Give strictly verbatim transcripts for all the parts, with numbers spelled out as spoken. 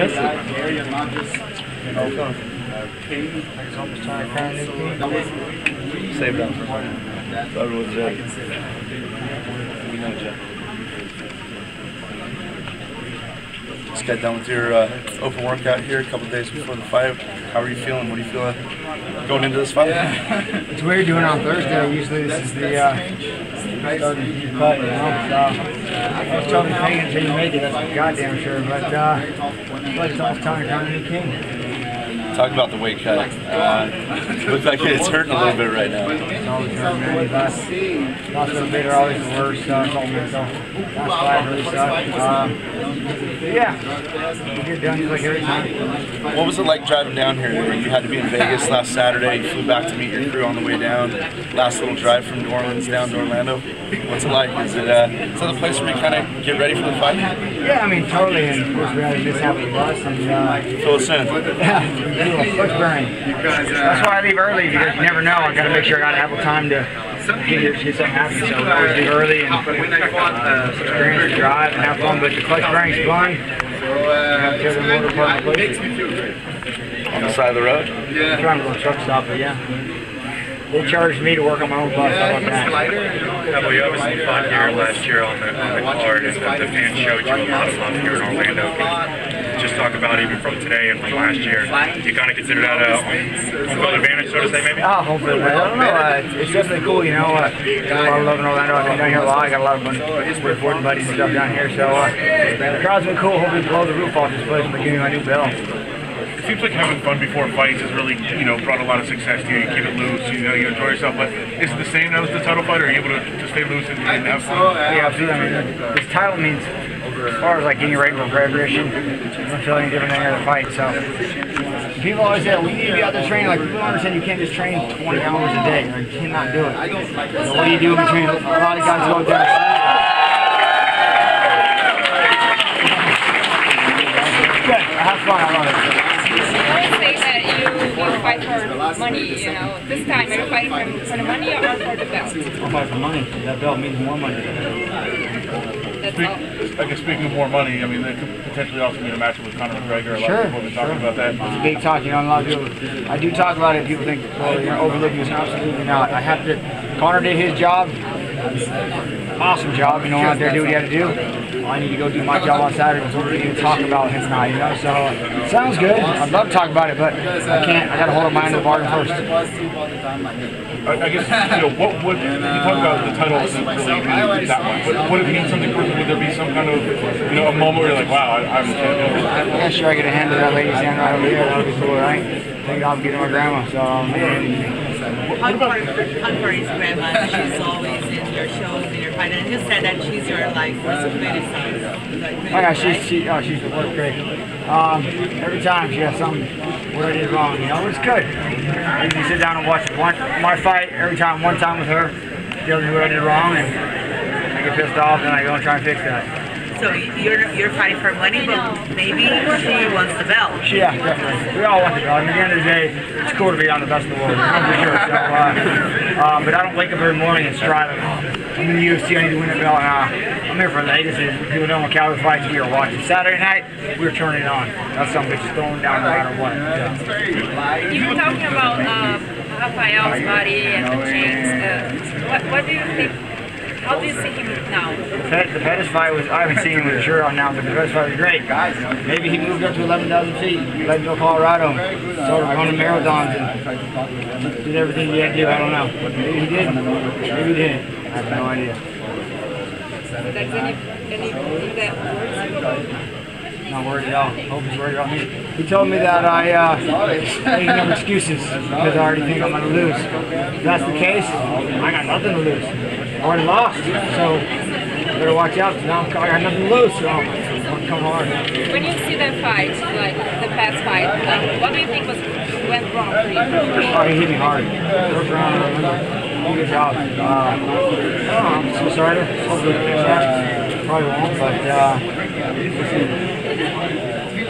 miss it. You know, uh, King, I was almost trying to crown a new king. Save that for a minute. Thought it was Jeff. We know Jeff. Just got done with your uh, open workout here a couple days before the fight. How are you feeling? What do you feel like going into this fight? Yeah. It's weird doing it on Thursday. Usually this is the uh, starting cut, you know. So I was totally paying until you make it. That's for goddamn sure. But uh, it's almost time to crown a new king. Talk about the weight cut. Uh, looks like it's hurting a little bit right now. It's always hurting, man. Last, last little bit are always the worst. Uh, so last five really sucked. Um, yeah, we get done just like every time. What was it like driving down here today? You had to be in Vegas last Saturday. You flew back to meet your crew on the way down. Last little drive from New Orleans down to Orlando. What's it like? Is it uh, is that the place where you kind of get ready for the fight? Yeah, I mean, totally. And of course, we had to miss half of the bus. And, uh, Fill us in. Yeah. Foot's burning. That's why I leave early, because you never know. I got to make sure I got ample time to get, get something happen. So I always leave early and uh, experience the drive and have fun. But the clutch burning's fun. Uh, tear the motor apart and place it. On the side of the road? I'm trying to go truck stop, but yeah. They charged me to work on my own bus. How about that? Yeah, well, you obviously fought here last year on the, on the card, and the, the fans showed you a lot of love here in Orlando. Can you just talk about even from today and from last year? Do you kind of consider that a home field advantage, so to say, maybe? Oh, home field advantage. I don't know. Uh, it's definitely cool, you know. Uh, got a lot of love in Orlando. I've been down here a lot. I got a lot of fun with Ford buddies and stuff down here. So uh, the crowd's been cool. Hopefully blow the roof off this place and give me my new bell. It seems like having fun before fights has really, you know, brought a lot of success to you. You keep it loose, you know, you enjoy yourself. But is it the same now as the title fight, or are you able to, to stay loose and, and have fun? Yeah, absolutely. I mean, this title means, as far as like getting ready for preparation, I don't feel any different than any other fight. So people always say, we need to be out there training. Like, people don't understand you can't just train twenty hours a day. Like, you cannot do it. So what do you do in between? A lot of guys go down. Good. Have fun. I love it. You fight for money, you know. This time, are you fighting for, for the money or for the belt? I'm fighting for money. That belt means more money. That's Speak, all. I guess speaking of more money, I mean, there could potentially also be a matchup with Conor McGregor. A lot Sure, of people have been talking sure. about that. It's a big talk, you know. A lot of people, I do talk about it. People think, well, you're overlooking this. Absolutely not. I have to. Conor did his job. Awesome job, you know, out there do what you have to do. I need to go do my job on Saturday before we even talk about him now, you know. So uh, sounds good. I'd love to talk about it, but I can't. I got to hold up my end of the bargain first. I, I guess, you know, what would, you talk about the title isn't really mean that much, but would it mean something personal? Would there be some kind of, you know, a moment where you're like, wow, I, I'm champion? Yeah, sure, I get a hand to that lady standing right over there. That would be cool, right? Take it off and get to my grandma. So, um, On for, on for his grandma, she's always in your shows, in your fight, and you said that she's your like most committed son. Like, oh yeah, she's she, oh, she's worked great. Um, every time she has something what I did wrong, you know, it's good. You can sit down and watch one my fight every time, one time with her, she tells me what I did wrong, and I get pissed off, and I go and try and fix that. So you're you're fighting for money, but maybe she wants the belt. Yeah, definitely. We all want the belt. At the end of the day, it's cool to be on the best in the world. I'm for sure. So, uh, um, but I don't wake up every morning and strive. I'm in the U F C. I need to win the belt. Uh, I'm here for legacy. People know when Cowboy fights, we are watching. Saturday night, we were turning it on. That's something that's throwing down no matter what. Yeah. You were talking about uh, Rafael's body and the chains. Uh, what, what do you think? How do you see him now? The, Pet, the Pettis fight was, I haven't seen him with a shirt on now, but the Pettis fight was great. Maybe he moved up to eleven thousand feet, Leadville, Colorado, started running marathons and did everything he had to do. I don't know. Maybe he did, maybe he didn't. I have no idea. That's any, anything that worries you about? Not worried at all. Hope he's worried about me. He told me that I uh, make no excuses because I already think I'm going to lose. If that's the case, I got nothing to lose. I already lost, so I better watch out. Now I got nothing to lose, so I'll come hard. When you see that fight, like the past fight, uh, what do you think was went wrong for you? Oh, he hit me hard. First round, I remember. Good job. Uh, I don't know, I'm so sorry to hopefully fix that. Probably won't, but uh, we'll see.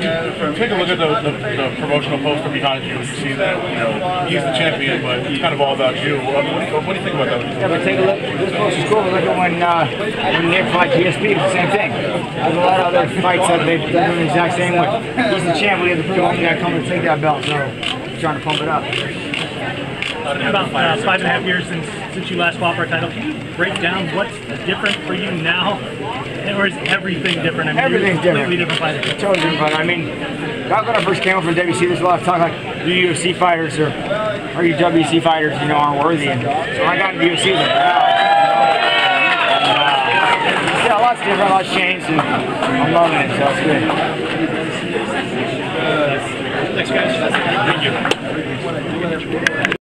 take a look at the, the, the promotional poster behind you and you see that, you know, he's the champion, but it's kind of all about you. What do you, what do you think about that? Yeah, but take a look. This poster's cool. But look at when uh, when Nick fought G S P. It's the same thing. There's a lot of other fights that they're doing the exact same way. He's the champ. We have the only guy coming to take that belt. So he's trying to pump it up. About uh, five and a half years since since you last fought for a title, can you break down what's different for you now, or is everything different? I mean, Everything's completely different. different fighter. Totally different fighter. I mean, back when I first came over from W C, there's a lot of talk like the U F C fighters or or you W C fighters, you know, aren't worthy. And so when I got into the U F C, I was like, wow. Yeah, lots different, lots changed, and I'm loving it. So it's good. Thanks, guys. Thank you.